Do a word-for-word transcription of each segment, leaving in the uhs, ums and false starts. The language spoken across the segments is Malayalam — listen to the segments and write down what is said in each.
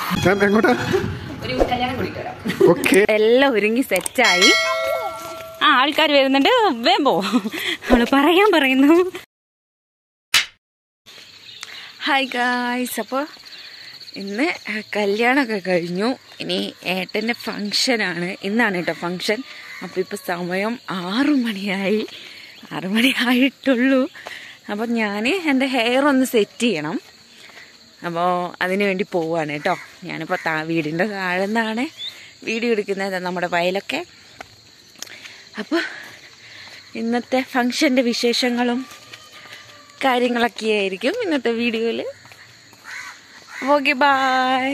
എല്ലാം ഒരുങ്ങി സെറ്റായി. ആ ആൾക്കാർ വരുന്നുണ്ട്, വേമ്പോ അവള് പറയാൻ പറയുന്നു. ഹായ് ഗായ്സ്, അപ്പോൾ ഇന്ന് കല്യാണമൊക്കെ കഴിഞ്ഞു. ഇനി ഏട്ടൻ്റെ ഫങ്ഷനാണ്, ഇന്നാണ് കേട്ടോ ഫങ്ഷൻ. അപ്പോൾ ഇപ്പോൾ സമയം ആറു മണിയായി ആറു മണി ആയിട്ടുള്ളൂ. അപ്പോൾ ഞാൻ എൻ്റെ ഹെയർ ഒന്ന് സെറ്റ് ചെയ്യണം. അപ്പോൾ അതിന് വേണ്ടി പോവുകയാണ് കേട്ടോ. ഞാനിപ്പോൾ താ വീടിൻ്റെ താഴെ നിന്നാണ് വീഡിയോ എടുക്കുന്നത്, നമ്മുടെ വയലൊക്കെ. അപ്പോൾ ഇന്നത്തെ ഫങ്ഷൻ്റെ വിശേഷങ്ങളും കാര്യങ്ങളൊക്കെ ആയിരിക്കും ഇന്നത്തെ വീഡിയോയിൽ. Okay bye.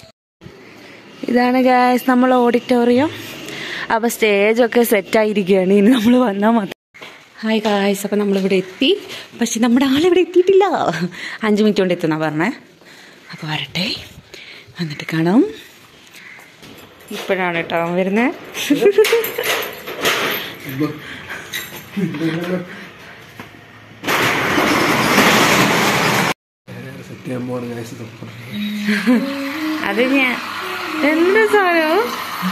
ഇതാണ് ഗായ്സ് നമ്മൾ ഓഡിറ്റോറിയം. അപ്പോൾ സ്റ്റേജൊക്കെ സെറ്റായിരിക്കുകയാണ്, ഇനി നമ്മൾ വന്നാൽ മാത്രം. ഹായ് ഗായ്സ്, അപ്പോൾ നമ്മളിവിടെ എത്തി. പക്ഷെ നമ്മുടെ ആളിവിടെ എത്തിയിട്ടില്ല. അഞ്ച് മിനിറ്റ് കൊണ്ട് എത്തുന്നാ പറഞ്ഞേ. അപ്പോൾ വരട്ടെ, വന്നിട്ട് കാണാം. ഇപ്പോഴാണ് കേട്ടോ വരുന്നത്. അത് ഞാൻ എന്താ സാധനം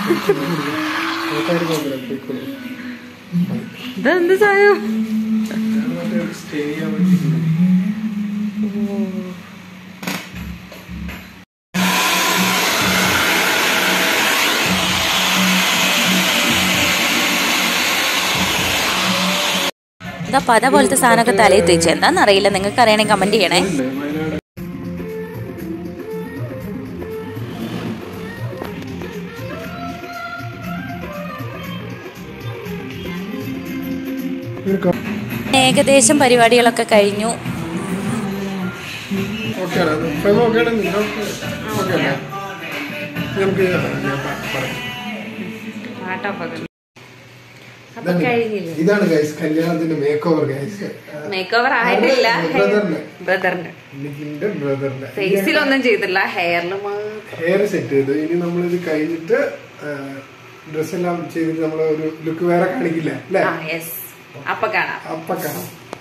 ഇതെന്ത് സാധനം? എന്താ പത പോലത്തെ സാധനമൊക്കെ തലയിൽ തേച്ച് എന്താണെന്നറിയില്ല. നിങ്ങൾക്ക് അറിയണമെങ്കിൽ കമന്റ് ചെയ്യണേ. ഏകദേശം പരിപാടികളൊക്കെ കഴിഞ്ഞു. ഇതാണ് ഗൈസ് കല്യാണത്തിന്റെ make over. Guys make over ആയിട്ടില്ല, ബ്രദറിന്റെ ബ്രദറിന്റെ ഫേസിലൊന്നും ചെയ്തില്ല, ഹെയറിലും ഹെയർ സെറ്റ് ചെയ്തു. ഇനി നമ്മളിത് കഴിഞ്ഞിട്ട് ഡ്രസ് എല്ലാം ചെയ്തിട്ട് നമ്മള് ഒരു ലുക്ക് വേറെ കാണിക്കില്ല അല്ലേ? അപ്പൊ കാണാം അപ്പൊ കാണാം.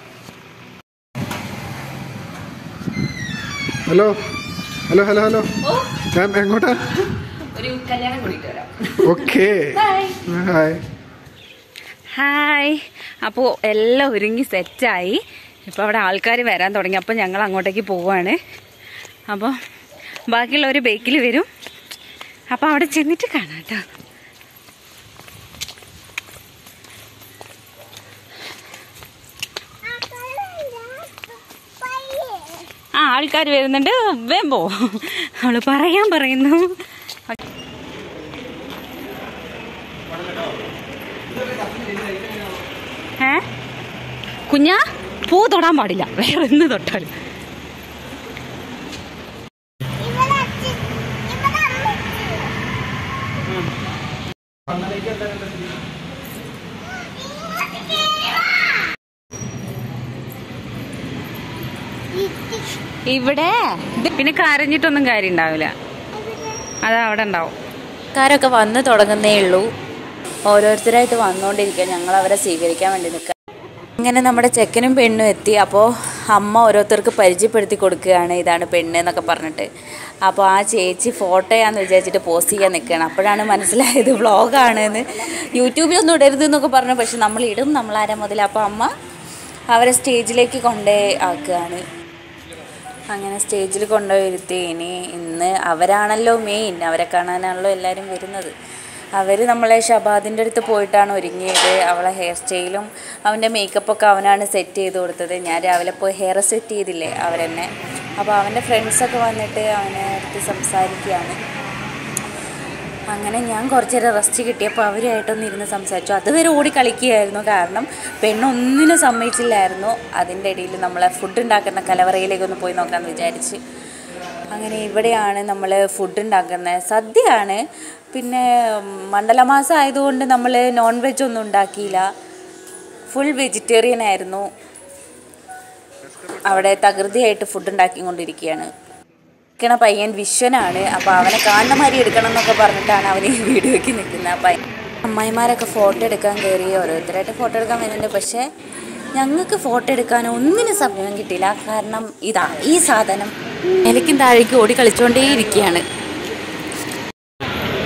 ഹലോ ഹലോ ഹലോ ഹലോ ഞാൻ എങ്ങോട്ടാ? ഒരു കല്യാണം കൂടിയിട്ട് വരാം. Okay hi hi. അപ്പോൾ എല്ലാം ഒരുങ്ങി സെറ്റായി. ഇപ്പോൾ അവിടെ ആൾക്കാർ വരാൻ തുടങ്ങി. അപ്പോൾ ഞങ്ങൾ അങ്ങോട്ടേക്ക് പോവാണ്. അപ്പോൾ ബാക്കിയുള്ളവർ ബൈക്കിൽ വരും. അപ്പോൾ അവിടെ ചെന്നിട്ട് കാണാം കേട്ടോ. ആ ആൾക്കാർ വരുന്നുണ്ട്, വേമ്പോ അവള് പറയാൻ പറയുന്നു. ഏ കുഞ്ഞാ, പൂ തൊടാൻ പാടില്ല, വേറെ എന്ത് തൊട്ടാലും. ഇവിടെ പിന്നെ കരഞ്ഞിട്ടൊന്നും കാര്യം ഉണ്ടാവില്ല, അത് അവിടെ ഉണ്ടാവും. ആൾക്കാരൊക്കെ വന്ന് തുടങ്ങുന്നേ ഉള്ളൂ. ഓരോരുത്തരായിട്ട് വന്നുകൊണ്ടിരിക്കുക. ഞങ്ങൾ അവരെ സ്വീകരിക്കാൻ വേണ്ടി നിൽക്കുക. ഇങ്ങനെ നമ്മുടെ ചെക്കനും പെണ്ണും എത്തി. അപ്പോൾ അമ്മ ഓരോരുത്തർക്ക് പരിചയപ്പെടുത്തി കൊടുക്കുകയാണ്, ഇതാണ് പെണ്ണ് എന്നൊക്കെ പറഞ്ഞിട്ട്. അപ്പോൾ ആ ചേച്ചി ഫോട്ടോയാന്ന് വിചാരിച്ചിട്ട് പോസ്റ്റ് ചെയ്യാൻ നിൽക്കുകയാണ്. അപ്പോഴാണ് മനസ്സിലായത് വ്ളോഗാണെന്ന്. യൂട്യൂബിലൊന്നും ഇടരുത് എന്നൊക്കെ പറഞ്ഞു, പക്ഷെ നമ്മൾ ഇടും, നമ്മളാരാ മുതൽ. അപ്പോൾ അമ്മ അവരെ സ്റ്റേജിലേക്ക് കൊണ്ടേ ആക്കുകയാണ്. അങ്ങനെ സ്റ്റേജിൽ കൊണ്ടുപോയിരുത്തി. ഇനി ഇന്ന് അവരാണല്ലോ മെയിൻ, അവരെ കാണാനാണല്ലോ എല്ലാവരും വരുന്നത്. അവർ നമ്മളെ ഷബാദിൻ്റെ അടുത്ത് പോയിട്ടാണ് ഒരുങ്ങിയത്. അവളെ ഹെയർ സ്റ്റൈലും അവൻ്റെ മേക്കപ്പൊക്കെ അവനാണ് സെറ്റ് ചെയ്ത് കൊടുത്തത്. ഞാൻ രാവിലെ പോയി ഹെയർ സെറ്റ് ചെയ്തില്ലേ അവരെന്നെ. അപ്പോൾ അവൻ്റെ ഫ്രണ്ട്സൊക്കെ വന്നിട്ട് അവനെ അടുത്ത് സംസാരിക്കുകയാണ്. അങ്ങനെ ഞാൻ കുറച്ച് നേരം റെസ്റ്റ് കിട്ടിയപ്പോൾ അവരുമായിട്ടൊന്ന് ഇരുന്ന് സംസാരിച്ചു. അതുവരെ ഓടി കളിക്കുകയായിരുന്നു, കാരണം പെണ്ണൊന്നിനും സമ്മതിച്ചില്ലായിരുന്നു. അതിൻ്റെ ഇടയിൽ നമ്മളെ ഫുഡ് ഉണ്ടാക്കുന്ന കലവറയിലേക്കൊന്ന് പോയി നോക്കാമെന്ന് വിചാരിച്ച്. അങ്ങനെ ഇവിടെയാണ് നമ്മൾ ഫുഡ് ഉണ്ടാക്കുന്നത്. സദ്യയാണ്. പിന്നെ മണ്ഡലമാസം ആയതുകൊണ്ട് നമ്മൾ നോൺ വെജ് ഒന്നും ഉണ്ടാക്കിയില്ല, ഫുൾ വെജിറ്റേറിയൻ ആയിരുന്നു. അവിടെ തകൃതിയായിട്ട് ഫുഡ് ഉണ്ടാക്കിക്കൊണ്ടിരിക്കുകയാണ്. ണ പയ്യൻ വിശ്വനാണ്. അപ്പോൾ അവനെ കാണുന്ന മാതിരി എടുക്കണം എന്നൊക്കെ പറഞ്ഞിട്ടാണ് അവൻ ഈ വീഡിയോയ്ക്ക് നിൽക്കുന്നത്. അപ്പം അമ്മായിമാരൊക്കെ ഫോട്ടോ എടുക്കാൻ കയറി, ഓരോരുത്തരായിട്ട് ഫോട്ടോ എടുക്കാൻ വരുന്നുണ്ട്. പക്ഷേ ഞങ്ങൾക്ക് ഫോട്ടോ എടുക്കാൻ ഒന്നിനും സമയം കിട്ടിയില്ല. കാരണം ഇതാ ഈ സാധനം നിലയ്ക്കും താഴേക്ക് ഓടി കളിച്ചുകൊണ്ടേ ഇരിക്കുകയാണ്.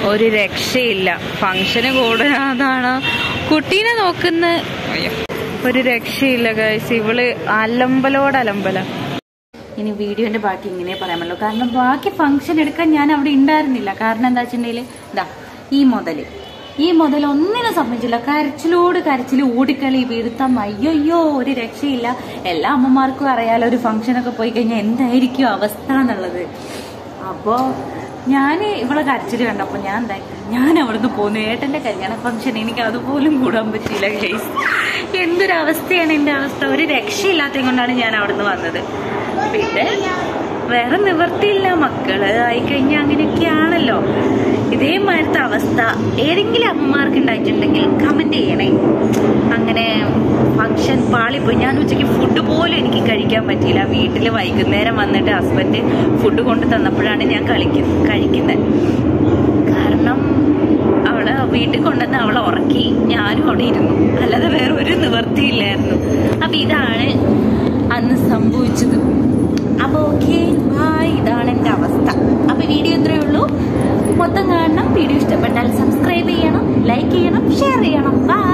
ഒരു രക്ഷയില്ല. ഫംഗ്ഷന് കൂടാതാണ് കുട്ടീനെ നോക്കുന്ന ഒരു രക്ഷയില്ല ഗൈസ്. ഇവള് അലമ്പലോട് അലമ്പല. ഇനി വീഡിയോന്റെ ബാക്കി ഇങ്ങനെ പറയാമല്ലോ, കാരണം ബാക്കി ഫംഗ്ഷൻ എടുക്കാൻ ഞാൻ അവിടെ ഉണ്ടായിരുന്നില്ല. കാരണം എന്താ വെച്ചിട്ടുണ്ടെങ്കിൽ ഇതാ ഈ മുതല് ഈ മുതൽ ഒന്നിനും സമ്മതിച്ചില്ല. കരച്ചിലോട് കരച്ചിൽ, ഓടിക്കളി, വീഴ്ത്താം, അയ്യോ ഒരു രക്ഷയില്ല. എല്ലാ അമ്മമാർക്കും അറിയാലോ ഒരു ഫംഗ്ഷനൊക്കെ പോയി കഴിഞ്ഞാൽ എന്തായിരിക്കും അവസ്ഥ എന്നുള്ളത്. അപ്പോ ഞാൻ ഇവളെ കരച്ചിൽ കണ്ടപ്പോ ഞാൻ എന്തായി, ഞാൻ അവിടുന്ന് പോന്നു. ഏട്ടന്റെ കല്യാണ ഫംഗ്ഷൻ എനിക്ക് അതുപോലും കൂടാൻ പറ്റിയില്ല ഗൈസ്. എന്തൊരവസ്ഥയാണ് എന്റെ അവസ്ഥ. ഒരു രക്ഷയില്ലാത്തത് കൊണ്ടാണ് ഞാൻ അവിടുന്ന് വന്നത്. പിന്നെ വേറെ നിവർത്തിയില്ല, മക്കള് ആയിക്കഴിഞ്ഞാൽ അങ്ങനെയൊക്കെയാണല്ലോ. ഇതേമാതിരത്തെ അവസ്ഥ ഏതെങ്കിലും അമ്മമാർക്ക് ഉണ്ടായിട്ടുണ്ടെങ്കിൽ കമന്റ് ചെയ്യണേ. അങ്ങനെ ഫംഗ്ഷൻ പാളിപ്പോയി. ഞാൻ ഉച്ചയ്ക്ക് ഫുഡ് പോലും എനിക്ക് കഴിക്കാൻ പറ്റിയില്ല. വീട്ടിൽ വൈകുന്നേരം വന്നിട്ട് ഹസ്ബൻഡ് ഫുഡ് കൊണ്ട് തന്നപ്പോഴാണ് ഞാൻ കളിക്കും കഴിക്കുന്നത്. കാരണം അവളെ വീട്ടിൽ കൊണ്ടുവന്ന് അവളെ ഉറക്കി ഞാനും അവിടെ ഇരുന്നു. അല്ലാതെ വേറെ ഒരു നിവർത്തിയില്ലായിരുന്നു. അപ്പൊ ഇതാണ് അന്ന് സംഭവിച്ചത്. അപ്പൊ ഓക്കെ ബായ്, ഇതാണ് എൻ്റെ അവസ്ഥ. അപ്പൊ വീഡിയോ ഇത്രയേ ഉള്ളൂ. മൊത്തം കാണണം. വീഡിയോ ഇഷ്ടപ്പെട്ടാൽ സബ്സ്ക്രൈബ് ചെയ്യണം, ലൈക്ക് ചെയ്യണം, ഷെയർ ചെയ്യണം. ബൈ.